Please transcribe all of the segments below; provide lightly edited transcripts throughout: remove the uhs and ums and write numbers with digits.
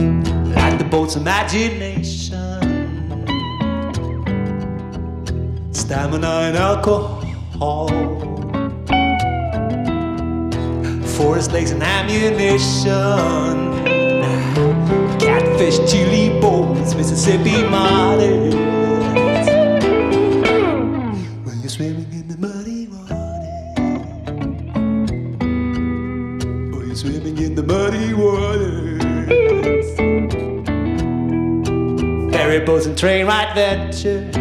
like the boat's imagination, stamina and alcohol, forest lakes and ammunition, catfish, chili bowls, Mississippi models. When you're swimming in the muddy water, when you're swimming in the muddy waters, ferry boats and train ride ventures,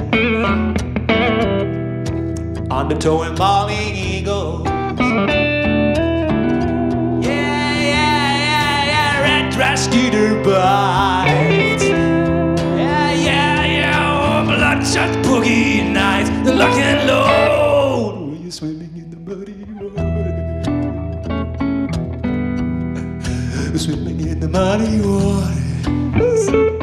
undertow and balling eagles. Scooter bites. Yeah, bloodshot boogie nights, the lock and load. When you're swimming in the muddy water, swimming in the muddy waters.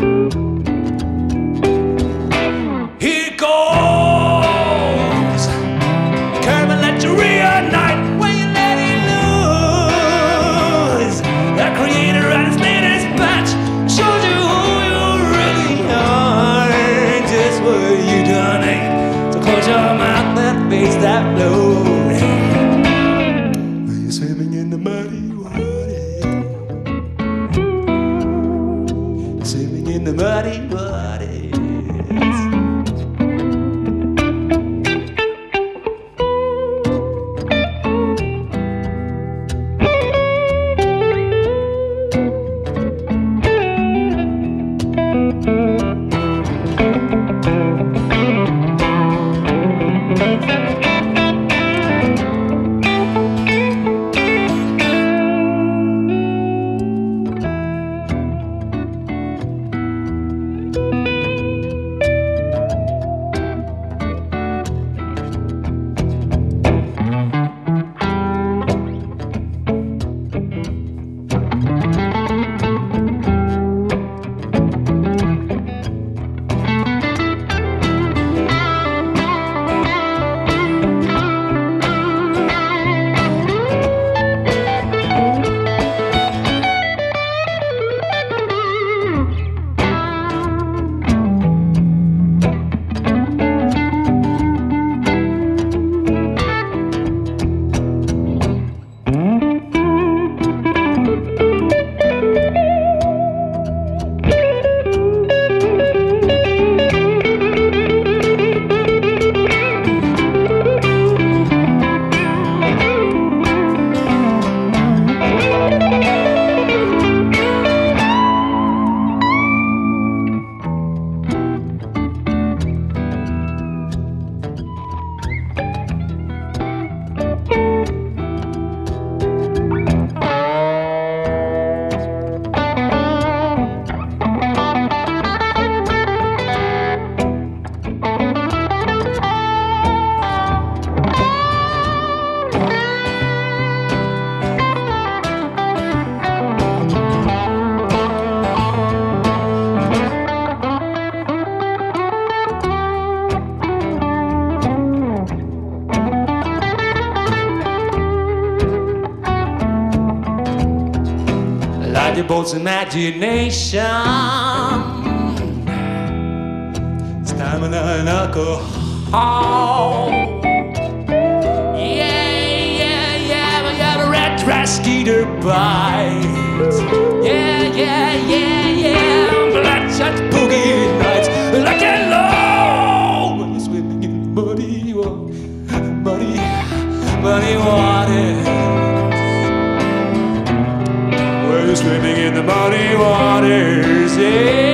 Here goes, come and let you reunite when you let it loose. The creator and his latest batch shows you who you really are, just what you done ain't. So close your mouth and face that load. When you're swimming in the muddy water, swimming in the muddy waters. The boat's imagination, stamina and alcohol. Yeah, we got a red trash skeeter bites. Yeah, bloodshot boogie nights, like a low. When you're swimming in muddy water. Swimming in the muddy waters, yeah.